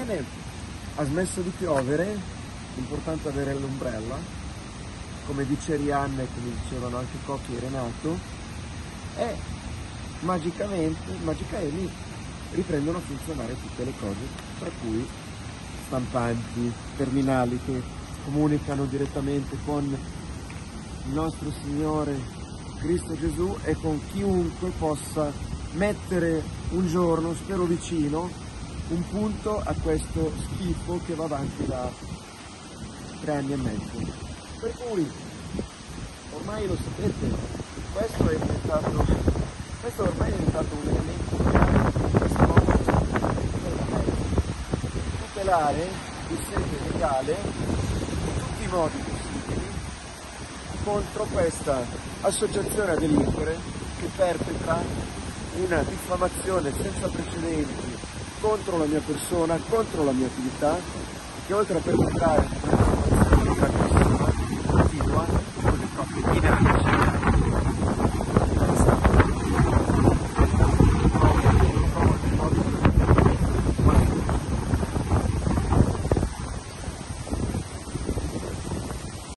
Ebbene, ha smesso di piovere, l'importante è avere l'ombrella, come dice Rianna e come dicevano anche Cocchi e Renato, e magicamente riprendono a funzionare tutte le cose, tra cui stampanti, terminali che comunicano direttamente con il nostro Signore Cristo Gesù e con chiunque possa mettere un giorno, spero vicino, un punto a questo schifo che va avanti da 3 anni e mezzo. Per cui, ormai lo sapete, questo ormai è diventato un elemento di tutelare il sede legale in tutti i modi possibili contro questa associazione a delinquere che perpetra una diffamazione senza precedenti contro la mia persona, contro la mia attività, che oltre a perpetrare